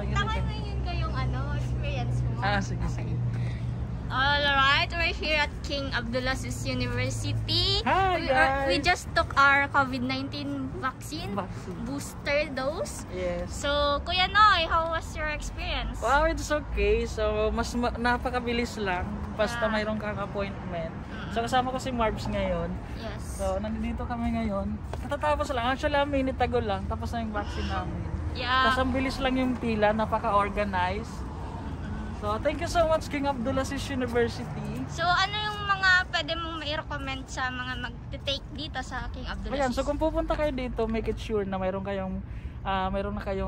Takay mo yun kayong experience mo. Sige, sige. Alright, we're here at King Abdulaziz University. Hi, guys! We just took our COVID-19 vaccine booster dose. Yes. So, Kuya Noy, how was your experience? Wow, it's okay. So, napakabilis lang. Basta mayroon kang appointment. So, kasama ko si Marbs ngayon. Yes. So, nandito kami ngayon. Katatapos lang. Actually, a minute ago lang. Tapos na yung vaccine namin. Yeah. Tapos ang bilis lang yung pila. Napaka-organized. So, thank you so much, King Abdulaziz University. So, ano yung mga pwede mong mai-recommend sa mga mag-take dito sa King Abdulaziz? Ayan, so kung pupunta kayo dito, make it sure na mayroon na kayong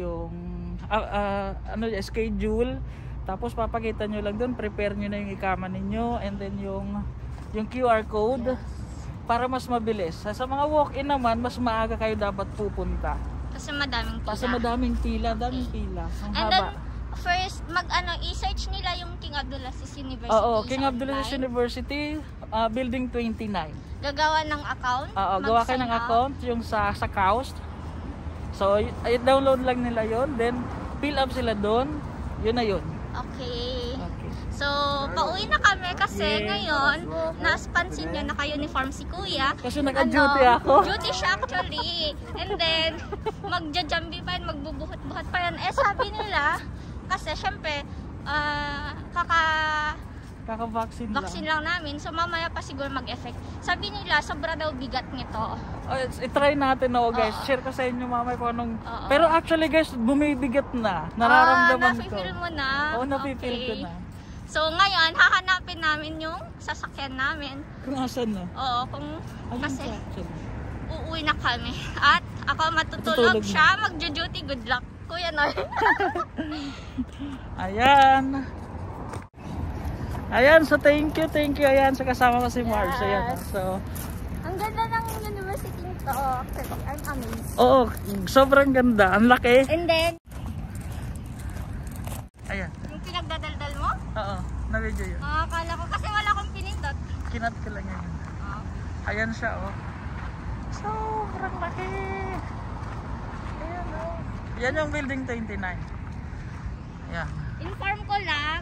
schedule. Tapos papakita nyo lang doon, prepare nyo na yung ikama ninyo, and then yung QR code para mas mabilis. Sa mga walk-in naman, mas maaga kayo dapat pupunta. Kasi madaming pila. Daming pila. Ang and haba. then, first, i-search nila yung King Abdulaziz University. Oo, King Abdulaziz University, Building 29. Gagawa ng account? Oo, gawa kayo ng account, yung sa Kaust. So, download lang nila yon, then fill up sila doon. Yun na yun. Okay. So, pauwi na kami kasi ngayon, napansin nyo, naka-uniform si Kuya. Kasi naka-duty ako. Duty siya actually. And then, magja-jambi pa yan, magbubuhat-buhat pa yan. Sabi nila, kasi syempre, kaka-vaccine lang namin. So, mamaya pa siguro mag-effect. Sabi nila, sobra daw bigat nito. I-try natin guys. Share ko sa inyo mamaya kung anong... Pero actually guys, bumibigat na. Nararamdaman ko. Nafe-feel mo na? Oo, nafe-feel ko na. So ngayon, hahanapin namin yung sasakyan namin. Kung asan na? Oo, kasi uuwi na kami. At ako matutulog siya, magjo-duty. Good luck, Kuya Noy. Ayan, so thank you. Ayan, sa kasama ko si Mars. Ayan, so... Ang ganda ng university nito. I'm amazed. Oo, sobrang ganda. Ang laki. And then, ayan. Yung pinagdadaldal mo? Oo, na-video yun. Akala ko kasi wala akong pinindot. Kinat ko lang yan. Ayan siya, sobrang laki. Ayan, Yan yung building 29. Ayan. Inform ko lang,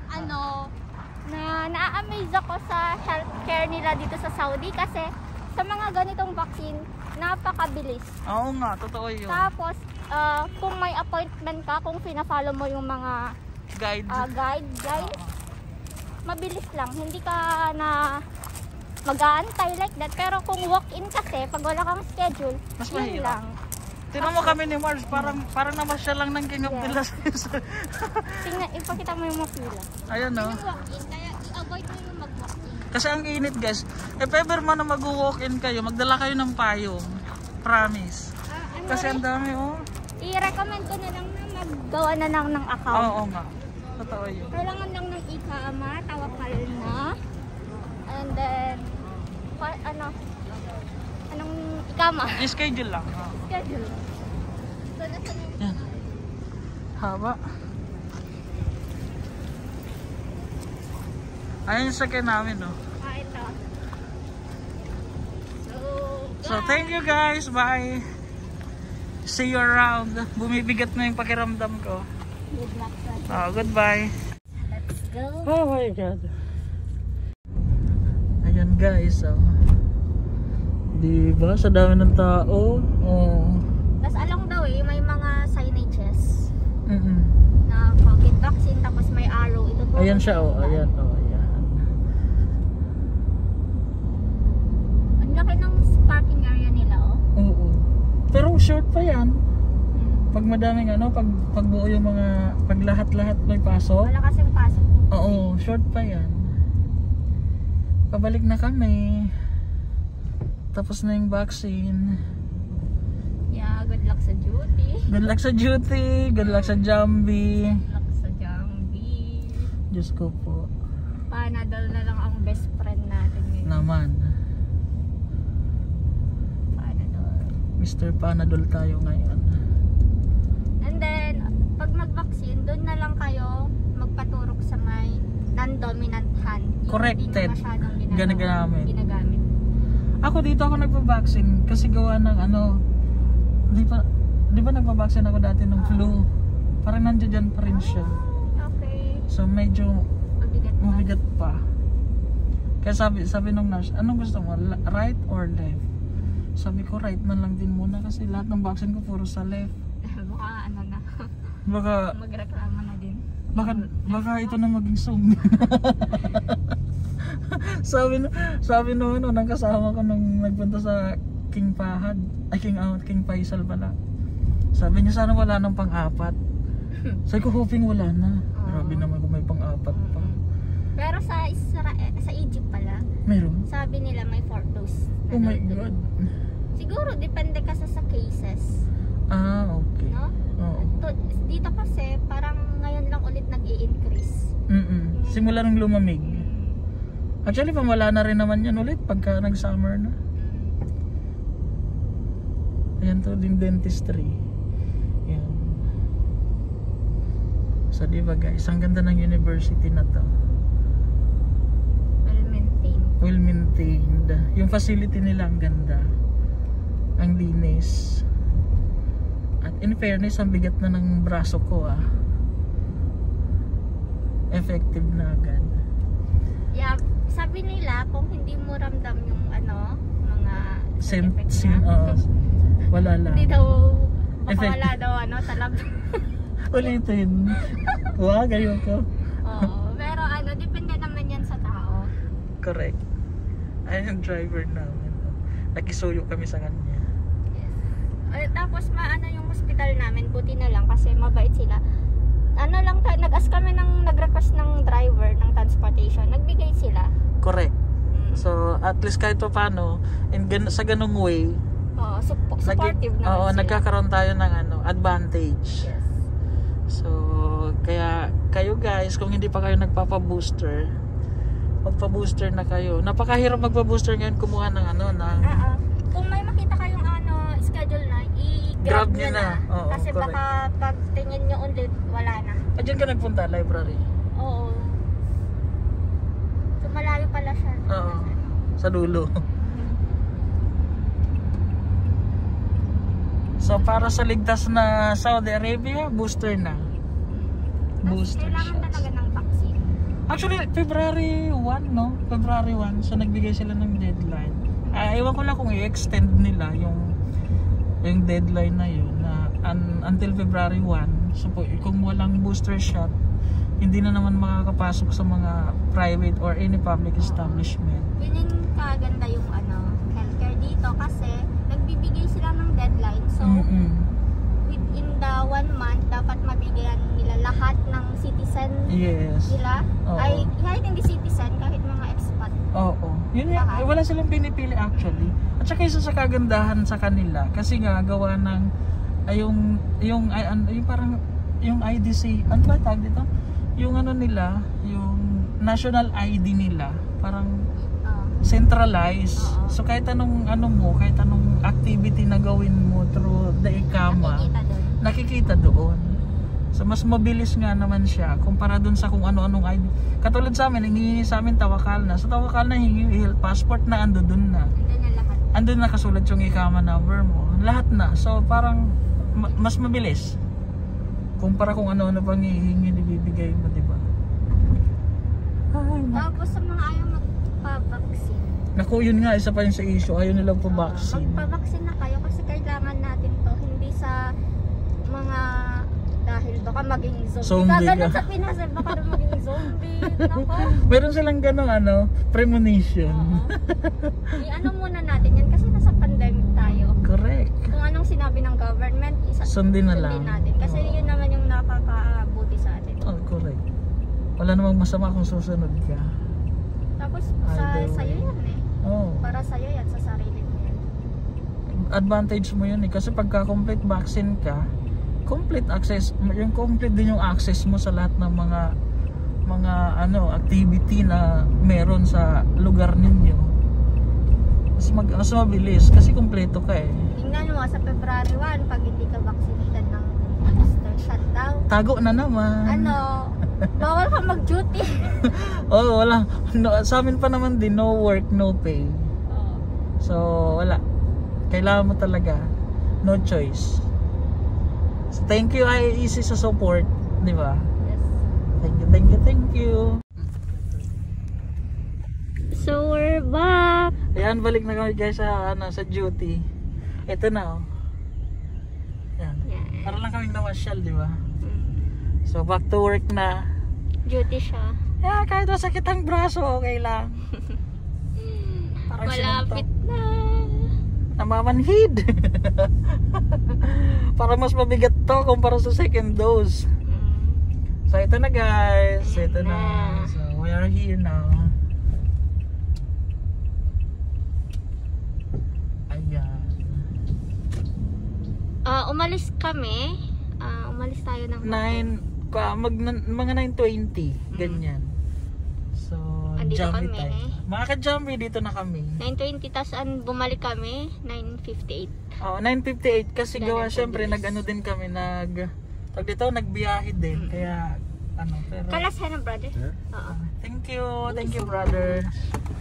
na na-amaze ako sa healthcare nila dito sa Saudi kasi sa mga ganitong vaccine, napakabilis. Oo nga, totoo yun. Tapos, kung may appointment ka, kung fina-follow mo yung mga guides, mabilis lang. Hindi ka na mag-aantay like that. Pero kung walk-in kasi, pag wala kang schedule, mas yun lang. Tinan mo kami ni Mars, parang namasya lang ng King Abdulaziz. Tingnan, ipakita mo yung mapila. Ayan Yung walk-in, kaya i-avoid mo yung mag-walk-in. Kasi ang init guys. If ever man na mag-walk-in kayo, magdala kayo ng payong. Promise. Kasi ang dami I-recommend ko na lang na maggawa na lang ng account. Oo nga. Totoo yun. Kailangan lang ng ikama, tawakal na. And then, anong ikama? I-schedule lang. Schedule. So, nasa yan. Haba. Ayan yung sakyan namin, ito. So, thank you guys. Bye. See you around. Bumibigat na yung pakiramdam ko. Good luck. Goodbye. Let's go. Oh my God. Ayan guys, diba? Sa dami ng tao. Tapos along the way, may mga signages. Na COVID vaccine, tapos may arrow. Ito po. Ayan siya, ayan. Ang laki ng parking area nila, Oo. Pero short pa yan. Pag madaming pag buo yung pag lahat-lahat may pasok. Wala kasing pasok. Oo, short pa yan. Pabalik na kami. Tapos na yung vaccine. Yeah, good luck sa duty. Good luck sa duty. Good luck sa Jambi. Good luck sa Jambi. Diyos ko po. Panadol na lang ang best friend natin ngayon. Naman. Panadol. Mr. Panadol tayo ngayon. And then, pag mag-vaccine, doon na lang kayo magpaturok sa may non-dominant hand. Corrected. Hindi na masyadong ginagamit. Ako dito ako nagpa-vaccine kasi gawa ng di ba nagpa-vaccine ako dati ng flu. Parang nandiyan pa rin siya. Okay. So medyo Mabigat pa. mabigat pa. Kaya sabi nung nurse, anong gusto mo? Right or left? Sabi ko right na lang din muna kasi lahat ng vaccine ko puro sa left. Baka ano na. Baka Magreklamo na din. baka ito na maging zombie. sabi nung nang kasama ko nung nagpunta sa King Fahad, King Faisal pala. Sabi niya sana wala nang pang-apat. Sabi ko hoping wala na. Grabe naman kung may pang-apat pa. Pero sa Egypt pala, Meron? sabi nila may 4 dose. Oh my God. Siguro depende kasi sa cases. Okay. No? Oo. Dito kasi parang ngayon lang ulit nag-i-increase. Simula nung lumamig. Actually, wala na rin naman yan ulit pagka nag-summer na. Ayan to din dentistry. Ayan. So diba guys, ang ganda ng university na to. Well maintained. Yung facility nila ang ganda. Ang linis. At in fairness, ang bigat na ng braso ko effective na agad. Yeah, sabi nila kung hindi mo ramdam yung mga side effects wala lang. Hindi daw, baka Effective. wala daw sa lab. Ulitin. Wag, ayoko. Oo, pero depende naman yan sa tao. Correct. Ayun yung driver namin. Nakisuyo kami sa kanya. Yes. Tapos yung hospital namin, buti na lang kasi mabait sila. Nag-ask kami nag-request ng driver ng transportation, nagbigay sila. Correct. So at least kahit pa paano, sa ganung way, supportive naman sila. Nagkakaroon tayo ng advantage. Yes. So kaya kayo guys, kung hindi pa kayo magpapa-booster, magpa-booster na kayo. Napakahirap magpa-booster ngayon, kumuha ng Kung may makita kayong schedule na, grab i-grab nyo nyo na. Oo, Kasi correct. baka pag tingin nyo ulit, wala na. Diyan ka nagpunta, library? Oo. So malayo pala siya. Oo. Sa dulo. So para sa ligtas na Saudi Arabia, booster na. Booster Kailangan shots. talaga ng vaccine. Actually, February 1, no? February 1, so nagbigay sila ng deadline. Ewan ko lang kung i-extend nila yung deadline na yun na until February 1. So kung walang booster shot, hindi na naman makakapasok sa mga private or any public establishment. Yun yung kaganda yung healthcare dito kasi nagbibigay sila ng deadline. So within the 1 month, dapat mabigyan nila lahat ng citizen nila. Ay, kahit hindi citizen, kahit mga expat. Oo. Yun yan. Wala silang pinipili actually. At saka isa sa kagandahan sa kanila kasi nga gawa ng yung parang yung IDC, ano ba tawag dito? Yung nila, yung national ID nila, parang centralized. So kahit anong kahit anong activity na gawin mo through the ICAMA, nakikita doon. So mas mabilis nga naman siya kumpara dun sa kung ano-anong ID. Katulad sa amin, hinihingi sa amin Tawakal na. Sa Tawakal na hingi health passport na ando dun na. Andun na kasulat yung ICAMA number mo. Lahat na. So parang mas mabilis. Kumpara kung ano-ano pang hihingi ibibigay mo, di ba? Tapos sa mga ayaw magpa-vaccine. Naku, yun nga, isa pa yun sa issue. Ayaw nilang pa-vaccine. Magpa-vaccine na kayo kasi kailangan natin to. Hindi sa mga dahil baka maging zombie. Kagalit sa Pinas, baka maging zombie. Nako. Meron silang gano'ng premonition. Muna natin yan kasi nasa pandemic tayo. Correct. Kung anong sinabi ng government, sundin na lang. Natin. Kasi yun naman yung nakakabuti sa atin. Correct. Wala namang masama kung susunod ka. Tapos sa'yo yan para sa'yo yan, sa sarili mo yan. Advantage mo yun kasi pagka complete vaccine ka, complete access, yung complete din yung access mo sa lahat ng mga activity na meron sa lugar ninyo. Mas mabilis kasi kompleto ka Tingnan mo sa February 1 pag hindi ka vaccinated ng booster shot daw. Tago na naman. Bawal ka mag-duty. Wala. Sa amin pa naman din, no work, no pay. So, wala. Kailangan mo talaga. No choice. Thank you IEC sa support, di ba? Yes. Thank you. So we're back. Ayan, balik na kami guys sa sa duty. Ito na oh. Ayan. Yeah. Para lang kaming namasyal, di ba? So back to work na. Duty siya. Yeah, kahit masakit ang braso, okay lang. Parang Malapit na. Namamanhid. Para mas mabigat to kumpara sa second dose. So ito na guys. Ito na. So we are here now. Ayan. Umalis kami. Umalis tayo ng Mga 9:20 ganyan. So andito Jambi kami. tayo. Mga ka-Jambi, dito na kami. 9:20 tas bumalik kami 9:58. 9:58 kasi Ganun gawa po, syempre bilis. nag-ano din kami nagbiyahe din kaya pero Kalas na brother. thank you brother.